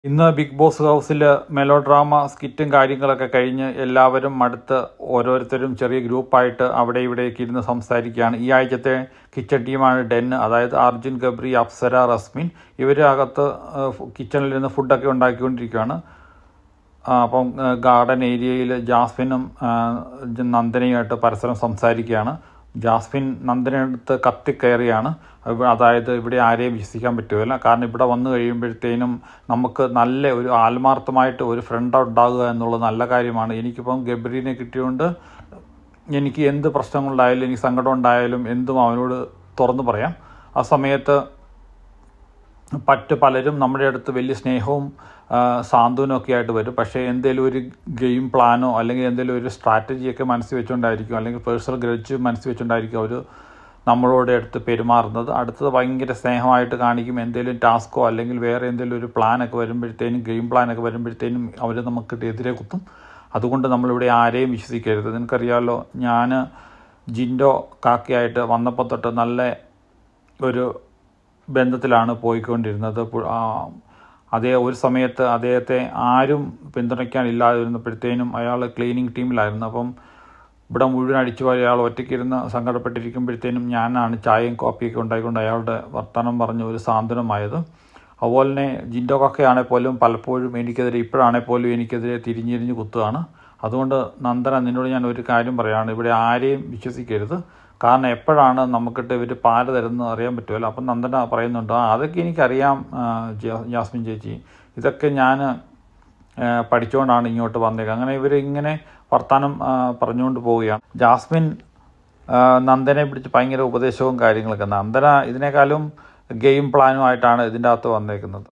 ഇന്ന് Bigg Boss ഹൗസിൽ melodrama സ്കിറ്റും കാര്യങ്ങളൊക്കെ കഴിഞ്ഞ് എല്ലാവരും അടുത്ത് ഓരോരുത്തരും ചെറിയ ഗ്രൂപ്പായിട്ട് അവിടെ ഇവിടേക്ക് ഇരുന്ന് സംസാരിക്കുകയാണ്. ഈ ആഴ്ചത്തെ കിച്ചൺ ടീമാണ് ഡെൻ, അതായത് അർജുൻ, ഗബ്രി, അപ്സര, റസ്മിൻ. ഇവർ അകത്ത് കിച്ചണിൽ നിന്ന് ഫുഡൊക്കെ ഉണ്ടാക്കിക്കൊണ്ടിരിക്കുകയാണ്. അപ്പം ഗാർഡൻ ഏരിയയിൽ ജാസ്മിനും നന്ദനയുമായിട്ട് പരസ്പരം സംസാരിക്കുകയാണ്. ജാസ്മിൻ നന്ദനടുത്ത് കത്തിക്കയറിയാണ്. അതായത് ഇവിടെ ആരെയും വിശ്വസിക്കാൻ പറ്റുകയില്ല, കാരണം ഇവിടെ വന്നു കഴിയുമ്പോഴത്തേനും നമുക്ക് നല്ല ഒരു ആത്മാർത്ഥമായിട്ട് ഒരു ഫ്രണ്ട് ഉണ്ടാകുക എന്നുള്ളത് നല്ല കാര്യമാണ്. എനിക്കിപ്പം ഗബ്രീനെ കിട്ടിയതുകൊണ്ട് എനിക്ക് എന്ത് പ്രശ്നങ്ങളുണ്ടായാലും എനിക്ക് സങ്കടം ഉണ്ടായാലും എന്തും അവനോട് തുറന്നു പറയാം. ആ സമയത്ത് പലരും നമ്മുടെ അടുത്ത് വലിയ സ്നേഹവും സാന്ത്വനമൊക്കെ ആയിട്ട് വരും. പക്ഷേ എന്തെങ്കിലും ഒരു ഗെയിം പ്ലാനോ അല്ലെങ്കിൽ എന്തെങ്കിലും ഒരു സ്ട്രാറ്റജിയൊക്കെ മനസ്സിൽ വെച്ചുകൊണ്ടായിരിക്കും, അല്ലെങ്കിൽ പേഴ്സണൽ ഗ്രഡ്ജ് മനസ്സിൽ വെച്ചുകൊണ്ടായിരിക്കും അവർ നമ്മളോട് അടുത്ത് പെരുമാറുന്നത്. അടുത്തത് ഭയങ്കര സ്നേഹമായിട്ട് കാണിക്കും. എന്തെങ്കിലും ടാസ്ക്കോ അല്ലെങ്കിൽ വേറെ എന്തെങ്കിലും ഒരു പ്ലാനൊക്കെ വരുമ്പോഴത്തേനും, ഗെയിം പ്ലാനൊക്കെ വരുമ്പോഴത്തേനും അവർ നമുക്ക് എതിരെ കുത്തും. അതുകൊണ്ട് നമ്മളിവിടെ ആരെയും വിശ്വസിക്കരുത്. നിനക്കറിയാമല്ലോ, ഞാൻ ജിൻഡോ കാക്കയായിട്ട് വന്നപ്പോൾ തൊട്ട് നല്ല ഒരു ബന്ധത്തിലാണ് പോയിക്കൊണ്ടിരുന്നത്. ഒരു സമയത്ത് അദ്ദേഹത്തെ ആരും പിന്തുണയ്ക്കാനില്ലാതെ വരുന്നപ്പോഴത്തേനും അയാൾ ക്ലീനിങ് ടീമിലായിരുന്നു. അപ്പം ഇവിടെ മുഴുവൻ അടിച്ചുപോയി അയാൾ ഒറ്റയ്ക്കിരുന്ന് സങ്കടപ്പെട്ടിരിക്കുമ്പോഴത്തേനും ഞാനാണ് ചായയും കോപ്പിയൊക്കെ ഉണ്ടായിക്കൊണ്ട് അയാളുടെ വർത്തമാനം പറഞ്ഞ് ഒരു സാന്ത്വനമായത്. അതുപോലെ തന്നെ ജിൻഡോ കാക്കയാണെങ്കിൽ പോലും പലപ്പോഴും ഇപ്പോഴാണെങ്കിൽ പോലും എനിക്കെതിരെ തിരിഞ്ഞിരിഞ്ഞ് കുത്തുകയാണ്. അതുകൊണ്ട് നന്ദന, നിന്നോട് ഞാൻ ഒരു കാര്യം പറയുകയാണ്, ഇവിടെ ആരെയും വിശ്വസിക്കരുത്. കാരണം എപ്പോഴാണ് നമുക്കിട്ട് ഇവർ പാല് തരുന്നത് അറിയാൻ പറ്റുമല്ലോ. അപ്പം നന്ദന പറയുന്നുണ്ട്, അതൊക്കെ എനിക്കറിയാം ജാസ്മിൻ ചേച്ചി, ഇതൊക്കെ ഞാൻ പഠിച്ചുകൊണ്ടാണ് ഇങ്ങോട്ട് വന്നേക്കുക. അങ്ങനെ ഇവരിങ്ങനെ വർത്തമാനം പറഞ്ഞുകൊണ്ട് പോവുകയാണ്. ജാസ്മിൻ നന്ദനെ പിടിച്ച് ഭയങ്കര ഉപദേശവും കാര്യങ്ങളൊക്കെ. നന്ദന ഇതിനേക്കാളും ഗെയിം പ്ലാനുമായിട്ടാണ് ഇതിൻ്റെ അകത്ത് വന്നേക്കുന്നത്.